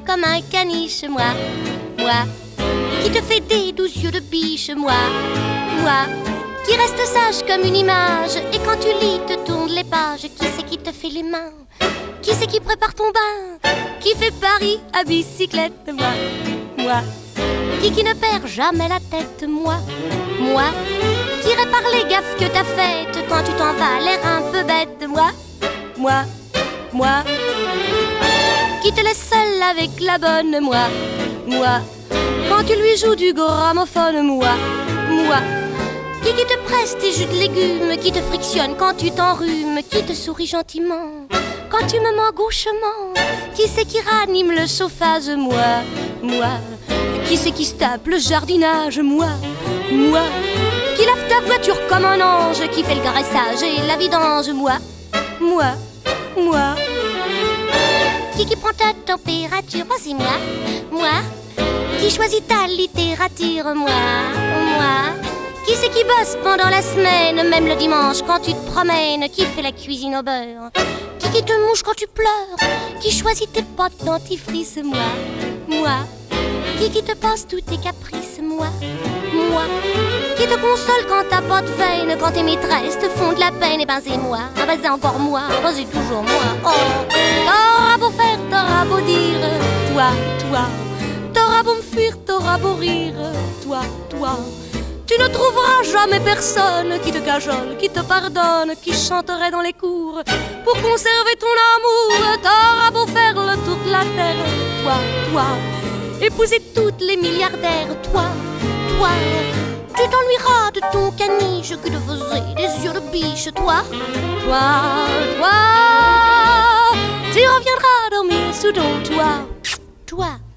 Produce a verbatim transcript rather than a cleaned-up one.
comme un caniche, moi, moi, qui te fait des douze yeux de biche, moi, moi, qui reste sage comme une image, et quand tu lis, te tourne les pages. Qui c'est qui te fait les mains? Qui c'est qui prépare ton bain? Qui fait Paris à bicyclette? Moi, moi, qui qui ne perd jamais la tête? Moi, moi, qui répare les gaffes que t'as faites quand tu t'en vas l'air un peu bête? Moi, moi, moi, qui te laisse seule avec la bonne? Moi, moi, quand tu lui joues du gramophone? Moi, moi, qui qui te presse tes jus de légumes, qui te frictionne quand tu t'enrhumes, qui te sourit gentiment quand tu me mens gauchement? Qui c'est qui ranime le chauffage? Moi, moi, qui c'est qui se tape le jardinage? Moi, moi, qui lave ta voiture comme un ange, qui fait le graissage et la vidange? Moi, moi, moi, qui qui prend ta température? Moi, c'est moi, moi, qui choisit ta littérature? Moi, moi, qui c'est qui bosse pendant la semaine, même le dimanche quand tu te promènes? Qui fait la cuisine au beurre? Qui qui te mouche quand tu pleures? Qui choisit tes potes dentifrice? Moi, moi, qui qui te passe tous tes caprices? Moi, moi, qui te console quand t'as pas de veine, quand tes maîtresses te font de la peine? Et ben c'est moi, ah ben c'est encore moi, ah ben c'est toujours moi. Oh, t'auras beau faire, t'auras beau dire, toi, toi, t'auras beau me fuir, t'auras beau rire, toi, toi, tu ne trouveras jamais personne qui te cajole, qui te pardonne, qui chanterait dans les cours pour conserver ton amour. T'auras beau faire le tour de la terre, toi, toi, épouser toutes les milliardaires, toi, toi, tu t'ennuieras de ton caniche qui te faisait des yeux de biche, toi, toi, toi, tu reviendras dormir sous ton toit, toi.